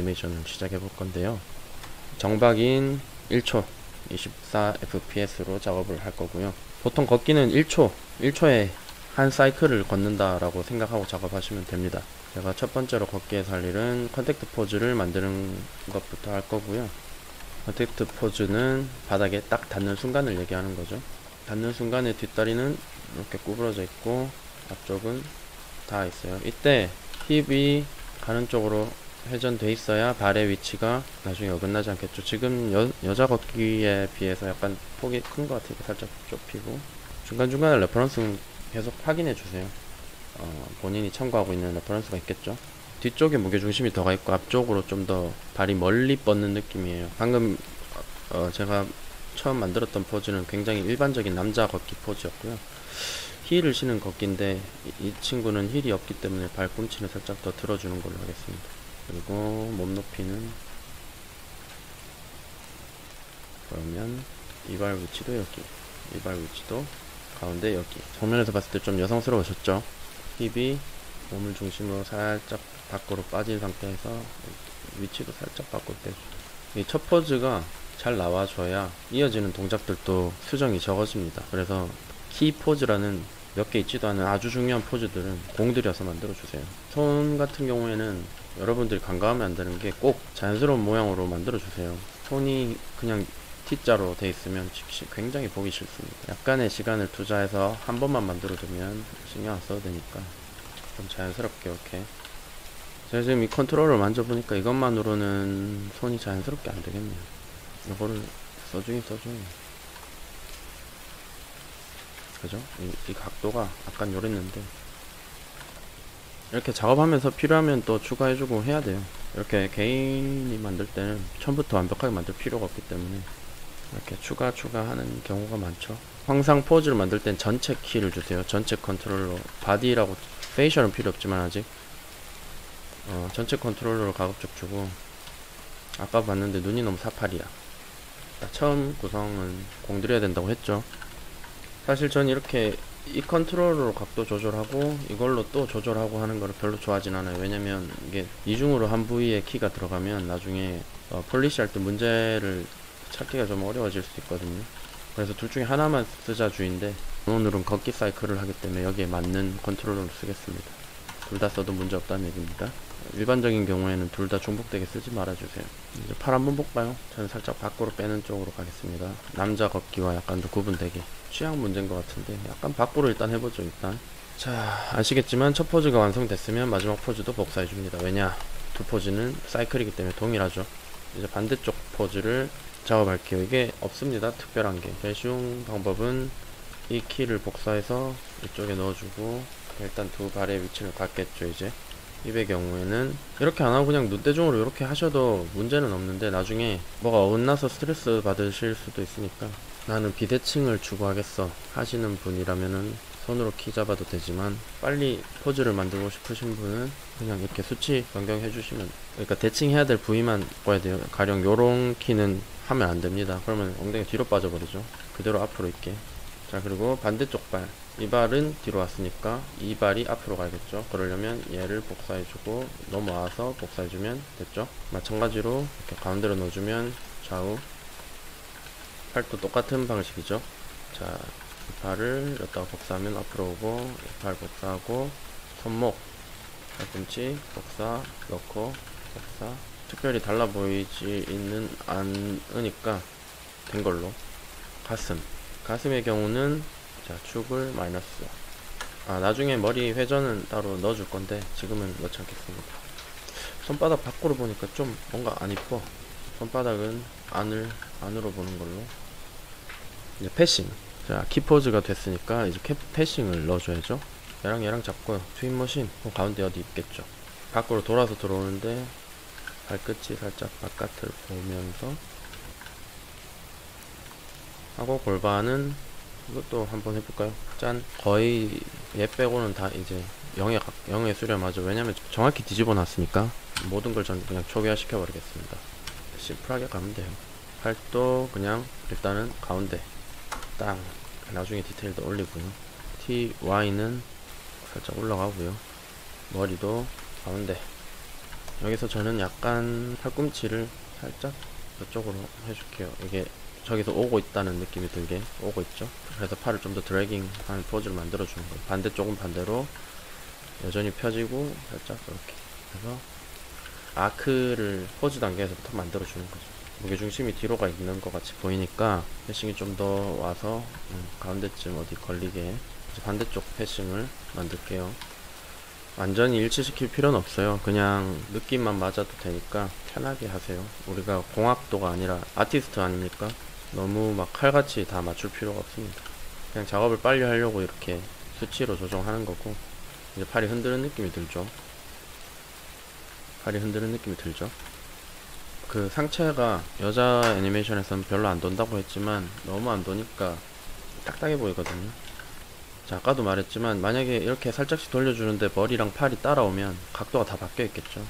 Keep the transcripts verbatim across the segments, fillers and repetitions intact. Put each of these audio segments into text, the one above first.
애니메이션을 시작해 볼 건데요. 정박인 일 초 이십사 에프피에스로 작업을 할 거고요. 보통 걷기는 일 초 일 초에 한 사이클을 걷는다 라고 생각하고 작업하시면 됩니다. 제가 첫 번째로 걷기에서 할 일은 컨택트 포즈를 만드는 것부터 할 거고요. 컨택트 포즈는 바닥에 딱 닿는 순간을 얘기하는 거죠. 닿는 순간에 뒷다리는 이렇게 구부러져 있고 앞쪽은 닿아 있어요. 이때 힙이 가는 쪽으로 회전돼 있어야 발의 위치가 나중에 어긋나지 않겠죠. 지금 여, 여자 걷기에 비해서 약간 폭이 큰 것 같아요. 살짝 좁히고 중간중간에 레퍼런스는 계속 확인해 주세요. 어, 본인이 참고하고 있는 레퍼런스가 있겠죠. 뒤쪽에 무게중심이 더 가 있고 앞쪽으로 좀 더 발이 멀리 뻗는 느낌이에요. 방금 어, 제가 처음 만들었던 포즈는 굉장히 일반적인 남자 걷기 포즈였고요. 힐을 신은 걷기인데 이, 이 친구는 힐이 없기 때문에 발꿈치는 살짝 더 들어주는 걸로 하겠습니다. 그리고 몸 높이는 그러면 이발 위치도 여기, 이발 위치도 가운데 여기. 정면에서 봤을 때 좀 여성스러우셨죠? 힙이 몸을 중심으로 살짝 밖으로 빠진 상태에서 위치도 살짝 바꿀 때 이 첫 포즈가 잘 나와줘야 이어지는 동작들도 수정이 적어집니다. 그래서 키 포즈라는 몇 개 있지도 않은 아주 중요한 포즈들은 공들여서 만들어 주세요. 손 같은 경우에는 여러분들이 간과하면 안 되는 게 꼭 자연스러운 모양으로 만들어 주세요. 손이 그냥 T자로 돼 있으면 굉장히 보기 싫습니다. 약간의 시간을 투자해서 한 번만 만들어 두면 신경 안 써도 되니까 좀 자연스럽게 이렇게. 제가 지금 이 컨트롤을 만져보니까 이것만으로는 손이 자연스럽게 안 되겠네요. 이거를 써주긴 써줘요. 그죠? 이, 이 각도가 약간 요랬는데 이렇게 작업하면서 필요하면 또 추가해주고 해야 돼요. 이렇게 개인이 만들 때는 처음부터 완벽하게 만들 필요가 없기 때문에 이렇게 추가 추가하는 경우가 많죠. 항상 포즈를 만들 땐 전체 키를 주세요. 전체 컨트롤러. 바디라고 페이셜은 필요 없지만 아직 어, 전체 컨트롤러로 가급적 주고. 아까 봤는데 눈이 너무 사팔이야. 처음 구성은 공들여야 된다고 했죠. 사실 전 이렇게 이 컨트롤러로 각도 조절하고 이걸로 또 조절하고 하는 거를 별로 좋아하진 않아요. 왜냐면 이게 이중으로 한 부위에 키가 들어가면 나중에 어, 폴리시 할 때 문제를 찾기가 좀 어려워질 수 있거든요. 그래서 둘 중에 하나만 쓰자 주인데 오늘은 걷기 사이클을 하기 때문에 여기에 맞는 컨트롤러를 쓰겠습니다. 둘 다 써도 문제 없다는 얘기입니다. 일반적인 경우에는 둘 다 중복되게 쓰지 말아주세요. 이제 팔 한번 볼까요? 저는 살짝 밖으로 빼는 쪽으로 가겠습니다. 남자 걷기와 약간 더 구분되게. 취향 문제인 것 같은데 약간 밖으로 일단 해보죠. 일단 자, 아시겠지만 첫 포즈가 완성됐으면 마지막 포즈도 복사해줍니다. 왜냐? 두 포즈는 사이클이기 때문에 동일하죠. 이제 반대쪽 포즈를 작업할게요. 이게 없습니다. 특별한게. 제일 쉬운 방법은 이 키를 복사해서 이쪽에 넣어주고 일단 두 발의 위치를 갖겠죠. 이제 힙의 경우에는 이렇게 안하고 그냥 눈대중으로 이렇게 하셔도 문제는 없는데 나중에 뭐가 어긋나서 스트레스 받으실 수도 있으니까 나는 비대칭을 추구하겠어 하시는 분이라면은 손으로 키 잡아도 되지만 빨리 포즈를 만들고 싶으신 분은 그냥 이렇게 수치 변경해 주시면, 그러니까 대칭해야 될 부위만 바꿔야 돼요. 가령 요런 키는 하면 안 됩니다. 그러면 엉덩이 뒤로 빠져버리죠. 그대로 앞으로 있게. 자, 그리고 반대쪽 발, 이 발은 뒤로 왔으니까 이 발이 앞으로 가야겠죠. 그러려면 얘를 복사해주고 넘어와서 복사해주면 됐죠. 마찬가지로 이렇게 가운데로 넣어주면 좌우. 팔도 똑같은 방식이죠. 자, 이 팔을 여기다가 복사하면 앞으로 오고, 이 팔 복사하고 손목, 팔꿈치 복사 넣고 복사. 특별히 달라 보이지 있는 않으니까 된 걸로. 가슴, 가슴의 경우는 자, 축을 마이너스. 아, 나중에 머리 회전은 따로 넣어줄 건데 지금은 넣지 않겠습니다. 손바닥 밖으로 보니까 좀 뭔가 안 이뻐. 손바닥은 안을 안으로 보는 걸로. 이제 패싱. 자, 키포즈가 됐으니까 이제 캐, 패싱을 넣어줘야죠. 얘랑 얘랑 잡고요. 트윈머신 어, 가운데 어디 있겠죠. 밖으로 돌아서 들어오는데 발끝이 살짝 바깥을 보면서 하고, 골반은 이것도 한번 해볼까요? 짠. 거의 얘 빼고는 다 이제 영에 영에 수렴하죠. 왜냐면 정확히 뒤집어 놨으니까 모든 걸 전 그냥 초기화 시켜 버리겠습니다. 심플하게 가면 돼요. 팔도 그냥 일단은 가운데 땅. 나중에 디테일도 올리고요. 티와이는 살짝 올라가고요. 머리도 가운데. 여기서 저는 약간 팔꿈치를 살짝 이쪽으로 해줄게요. 이게 저기서 오고 있다는 느낌이 들게 오고 있죠. 그래서 팔을 좀 더 드래깅한 포즈를 만들어 주는 거예요. 반대쪽은 반대로 여전히 펴지고 살짝 이렇게 해서 아크를 포즈 단계에서부터 만들어 주는 거죠. 무게중심이 뒤로가 있는 것 같이 보이니까 패싱이 좀 더 와서 음, 가운데쯤 어디 걸리게 이제 반대쪽 패싱을 만들게요. 완전히 일치시킬 필요는 없어요. 그냥 느낌만 맞아도 되니까 편하게 하세요. 우리가 공학도가 아니라 아티스트 아닙니까? 너무 막 칼같이 다 맞출 필요가 없습니다. 그냥 작업을 빨리 하려고 이렇게 수치로 조정하는 거고, 이제 팔이 흔드는 느낌이 들죠. 팔이 흔드는 느낌이 들죠. 그 상체가 여자 애니메이션에서는 별로 안 돈다고 했지만 너무 안 도니까 딱딱해 보이거든요. 자, 아까도 말했지만 만약에 이렇게 살짝씩 돌려주는데 머리랑 팔이 따라오면 각도가 다 바뀌어 있겠죠.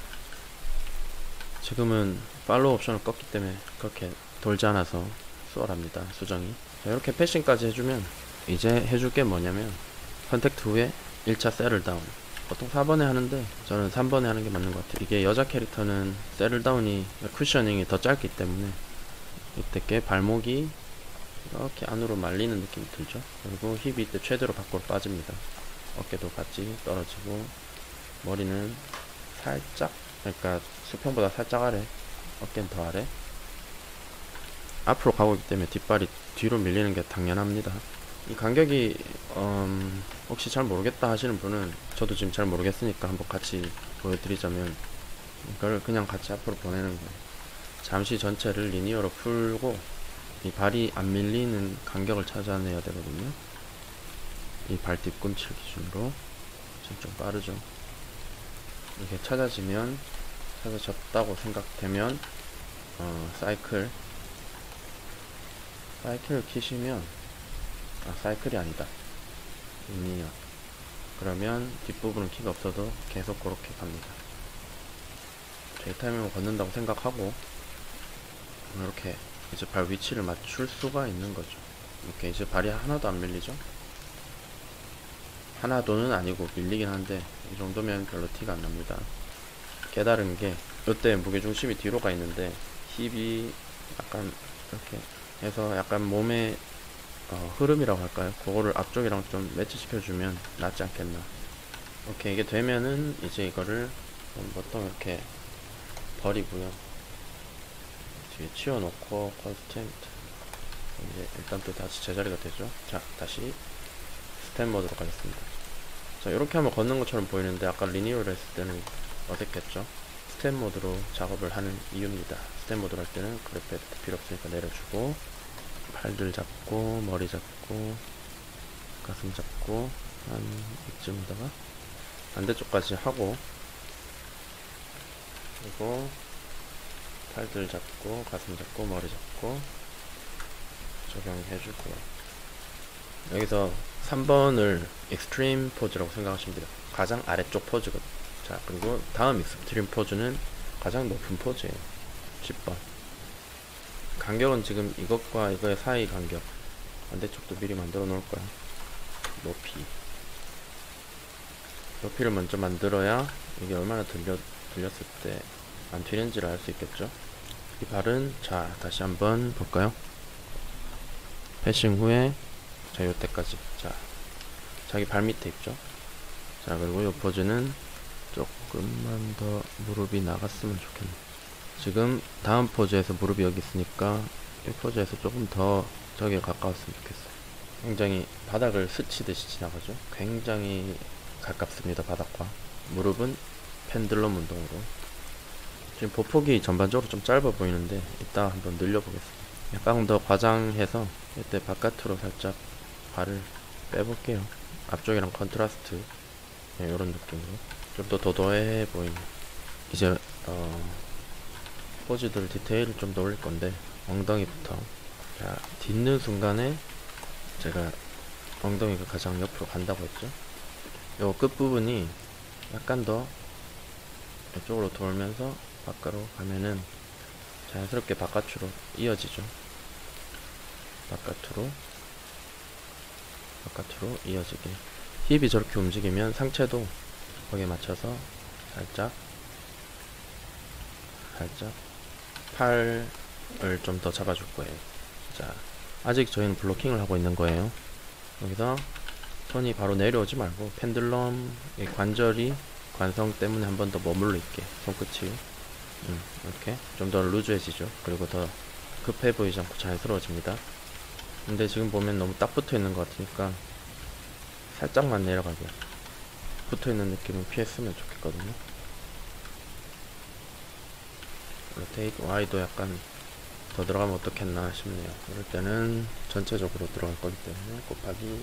지금은 팔로우 옵션을 껐기 때문에 그렇게 돌지 않아서 수월합니다, 수정이. 자, 이렇게 패싱까지 해주면 이제 해줄 게 뭐냐면 컨택트 후에 일 차 셋을 다운. 보통 사 번에 하는데 저는 삼 번에 하는 게 맞는 것 같아요. 이게 여자 캐릭터는 셋을 다운이 쿠셔닝이 더 짧기 때문에 이때 게 발목이 이렇게 안으로 말리는 느낌이 들죠. 그리고 힙이 이때 최대로 밖으로 빠집니다. 어깨도 같이 떨어지고 머리는 살짝, 그러니까 수평보다 살짝 아래, 어깨는 더 아래. 앞으로 가고 있기 때문에 뒷발이 뒤로 밀리는 게 당연합니다. 이 간격이 음, 혹시 잘 모르겠다 하시는 분은, 저도 지금 잘 모르겠으니까 한번 같이 보여드리자면 이걸 그냥 같이 앞으로 보내는 거예요. 잠시 전체를 리니어로 풀고 이 발이 안 밀리는 간격을 찾아내야 되거든요. 이 발 뒤꿈치를 기준으로. 지금 좀 빠르죠. 이게 찾아지면, 찾아졌다고 생각되면 어, 사이클 사이클을 키시면, 아 사이클이 아니다, 리니어. 그러면 뒷부분은 키가 없어도 계속 그렇게 갑니다. J타임을 걷는다고 생각하고 이렇게 이제 발 위치를 맞출 수가 있는 거죠. 이렇게 이제 발이 하나도 안 밀리죠. 하나도는 아니고 밀리긴 한데 이 정도면 별로 티가 안 납니다. 깨달은 게, 이때 무게중심이 뒤로 가 있는데 힙이 약간 이렇게 해서 약간 몸의 어, 흐름이라고 할까요? 그거를 앞쪽이랑 좀 매치시켜주면 낫지 않겠나. 오케이, 이게 되면은 이제 이거를 보통 이렇게 버리고요. 뒤에 치워놓고 컨스텐트, 이제 일단 또 다시 제자리가 되죠. 자, 다시 스텝 모드로 가겠습니다. 자, 이렇게 하면 걷는 것처럼 보이는데 아까 리니어를 했을 때는 어색했죠. 스텝 모드로 작업을 하는 이유입니다. 스텝 모드로 할 때는 그래프 필요 없으니까 내려주고, 팔들 잡고, 머리 잡고, 가슴 잡고, 한 이쯤에다가 반대쪽까지 하고, 그리고 팔들 잡고, 가슴 잡고, 머리 잡고 적용해주고요. 여기서 삼 번을 익스트림 포즈라고 생각하시면 돼요. 가장 아래쪽 포즈거든요. 자, 그리고 다음 익스트림 포즈는 가장 높은 포즈예요. 십 번. 간격은 지금 이것과 이거의 사이 간격, 반대쪽도 미리 만들어 놓을 거야. 높이 높이를 먼저 만들어야 이게 얼마나 들려, 들렸을 때 안 튀는지를 알 수 있겠죠. 이 발은, 자 다시 한번 볼까요. 패싱 후에 자 요때까지, 자 자기 발 밑에 있죠. 자, 그리고 요 포즈는 조금만 더 무릎이 나갔으면 좋겠네. 지금 다음 포즈에서 무릎이 여기 있으니까 이 포즈에서 조금 더 저기에 가까웠으면 좋겠어요. 굉장히 바닥을 스치듯이 지나가죠. 굉장히 가깝습니다, 바닥과. 무릎은 펜들럼 운동으로. 지금 보폭이 전반적으로 좀 짧아 보이는데 이따 한번 늘려보겠습니다. 약간 더 과장해서 이때 바깥으로 살짝 발을 빼볼게요. 앞쪽이랑 컨트라스트, 네, 이런 느낌으로 좀 더 도도해 보이는. 이제 어, 포즈들 디테일을 좀 더 올릴 건데, 엉덩이부터. 자, 딛는 순간에 제가 엉덩이가 가장 옆으로 간다고 했죠. 요 끝부분이 약간 더 이쪽으로 돌면서 바깥으로 가면은 자연스럽게 바깥으로 이어지죠. 바깥으로 바깥으로 이어지게. 힙이 저렇게 움직이면 상체도 거기에 맞춰서 살짝 살짝 팔을 좀 더 잡아줄 거예요. 자, 아직 저희는 블로킹을 하고 있는 거예요. 여기서 손이 바로 내려오지 말고 펜들럼 이 관절이 관성 때문에 한 번 더 머물러 있게 손끝이 음, 이렇게 좀 더 루즈해지죠. 그리고 더 급해 보이지 않고 자연스러워집니다. 근데 지금 보면 너무 딱 붙어 있는 것 같으니까 살짝만 내려가게 붙어 있는 느낌은 피했으면 좋겠거든요. 로테이트 Y도 약간 더 들어가면 어떻겠나 싶네요. 이럴 때는 전체적으로 들어갈 거기 때문에 곱하기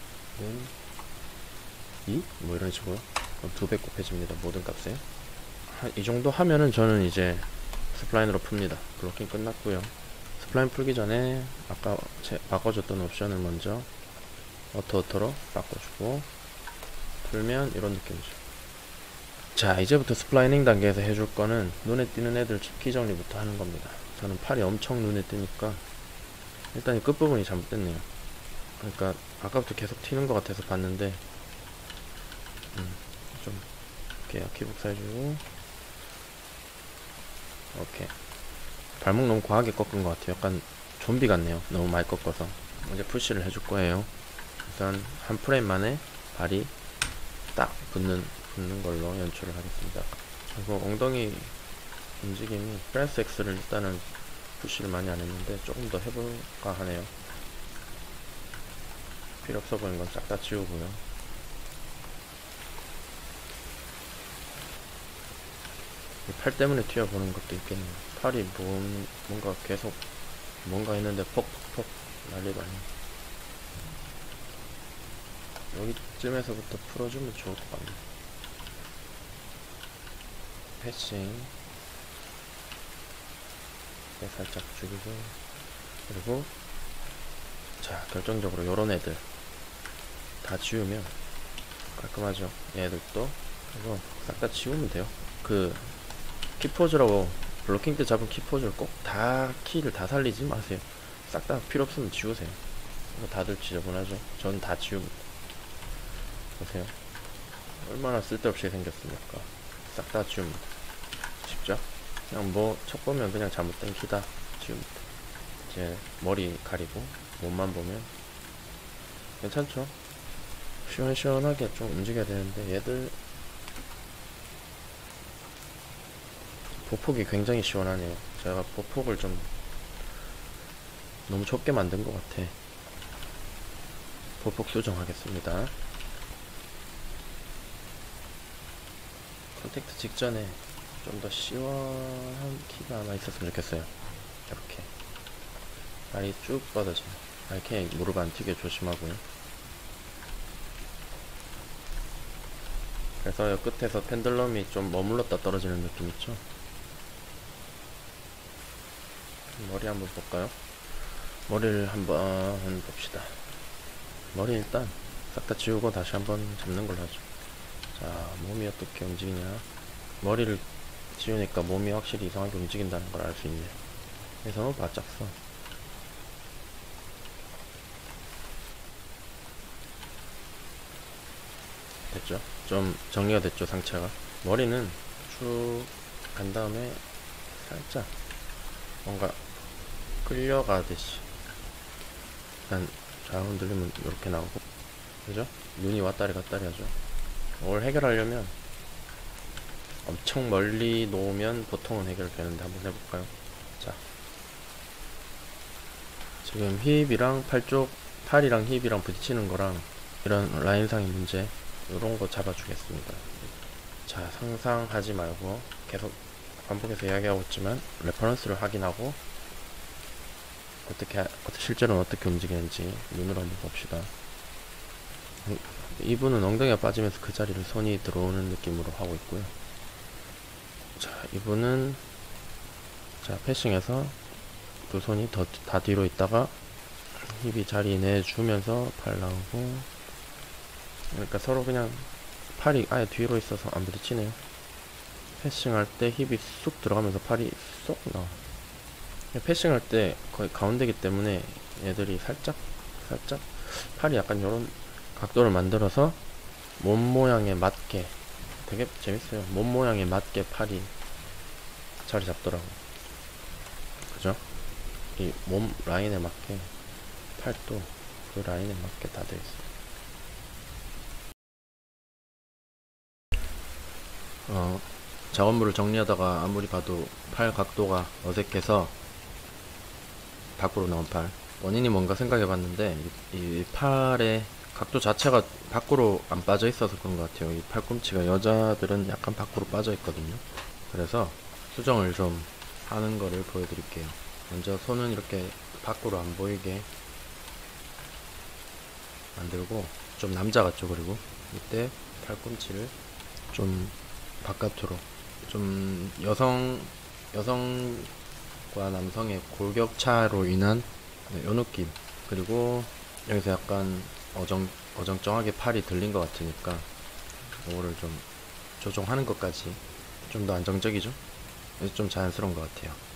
이? 뭐 이런 식으로 두 배 곱해집니다. 모든 값에. 이 정도 하면은 저는 이제 스플라인으로 풉니다. 블로킹 끝났고요. 스플라인 풀기 전에 아까 제 바꿔줬던 옵션을 먼저 어토 어토로 바꿔주고 풀면 이런 느낌이죠. 자, 이제부터 스플라이닝 단계에서 해줄 거는 눈에 띄는 애들 키 정리부터 하는 겁니다. 저는 팔이 엄청 눈에 띄니까 일단 이 끝부분이 잘못됐네요. 그러니까 아까부터 계속 튀는 것 같아서 봤는데 음, 좀 이렇게 키복사 해주고 오케이. 발목 너무 과하게 꺾은 것 같아요. 약간 좀비 같네요. 너무 많이 꺾어서. 이제 푸시를 해줄 거예요. 우선 한 프레임 만에 발이 딱 붙는 붙는 걸로 연출을 하겠습니다. 그리고 엉덩이 움직임이 프레스 X를 일단은 푸시를 많이 안 했는데 조금 더 해볼까 하네요. 필요 없어 보이는 건 싹 다 지우고요. 팔 때문에 튀어보는 것도 있겠네요. 팔이 뭔, 뭔가 계속 뭔가 했는데 퍽퍽퍽 난리도 아니에요. 여기쯤에서부터 풀어주면 좋을 것 같네요. 패싱 살짝 죽이고 그리고 자 결정적으로 요런 애들 다 지우면 깔끔하죠. 얘들도 그리고 싹 다 지우면 돼요. 그 키포즈라고 블로킹 때 잡은 키포즈를 꼭 다 키를 다 살리지 마세요. 싹 다 필요 없으면 지우세요. 이거 다들 지저분하죠. 전 다 지웁니다. 보세요. 얼마나 쓸데없이 생겼습니까. 싹 다 지웁니다. 쉽죠? 그냥 뭐 첫 보면 그냥 잘못된 키다 지웁니다. 이제 머리 가리고 몸만 보면 괜찮죠? 시원시원하게 좀 움직여야 되는데 얘들 보폭이 굉장히 시원하네요. 제가 보폭을 좀 너무 좁게 만든 것 같아. 보폭 수정하겠습니다. 컨택트 직전에 좀 더 시원한 키가 하나 있었으면 좋겠어요. 이렇게 발이 쭉 뻗어져요. 이렇게 무릎 안 튀게 조심하고요. 그래서 이 끝에서 펜들럼이 좀 머물렀다 떨어지는 느낌 있죠? 머리 한번 볼까요? 머리를 한번 봅시다. 머리 일단 싹 다 지우고 다시 한번 잡는 걸로 하죠. 자, 몸이 어떻게 움직이냐. 머리를 지우니까 몸이 확실히 이상하게 움직인다는 걸 알 수 있네요. 그래서 바짝 써. 됐죠? 좀 정리가 됐죠, 상체가. 머리는 쭉 간 다음에 살짝 뭔가 끌려가듯이 일단 좌우 흔들리면 이렇게 나오고, 그죠? 눈이 왔다리 갔다리 하죠. 이걸 해결하려면 엄청 멀리 놓으면 보통은 해결되는데 한번 해볼까요? 자, 지금 힙이랑 팔 쪽, 팔이랑 힙이랑 부딪히는 거랑 이런 라인상의 문제, 이런 거 잡아주겠습니다. 자, 상상하지 말고 계속 반복해서 이야기하고 있지만 레퍼런스를 확인하고 어떻게 실제로는 어떻게 움직이는지 눈으로 한번 봅시다. 이분은 엉덩이가 빠지면서 그 자리를 손이 들어오는 느낌으로 하고 있고요. 자, 이분은 자 패싱해서 두 손이 더, 다 뒤로 있다가 힙이 자리 내주면서 팔 나오고, 그러니까 서로 그냥 팔이 아예 뒤로 있어서 안 부딪히네요. 패싱할 때 힙이 쑥 들어가면서 팔이 쏙 나와. 패싱할 때 거의 가운데기 때문에 얘들이 살짝 살짝 팔이 약간 요런 각도를 만들어서 몸 모양에 맞게, 되게 재밌어요. 몸 모양에 맞게 팔이 자리 잡더라고. 그죠? 이 몸 라인에 맞게 팔도 그 라인에 맞게 다 돼 있어. 어, 작업물을 정리하다가 아무리 봐도 팔 각도가 어색해서 밖으로 나온 팔. 원인이 뭔가 생각해 봤는데, 이, 이 팔의 각도 자체가 밖으로 안 빠져 있어서 그런 것 같아요. 이 팔꿈치가 여자들은 약간 밖으로 빠져 있거든요. 그래서 수정을 좀 하는 거를 보여드릴게요. 먼저 손은 이렇게 밖으로 안 보이게 만들고, 좀 남자 같죠. 그리고 이때 팔꿈치를 좀 바깥으로, 좀 여성 여성과 남성의 골격차로 인한 네, 요 느낌. 그리고 여기서 약간 어정 어정쩡하게 팔이 들린 것 같으니까 이거를 좀 조정하는 것까지 좀 더 안정적이죠. 그래서 좀 자연스러운 것 같아요.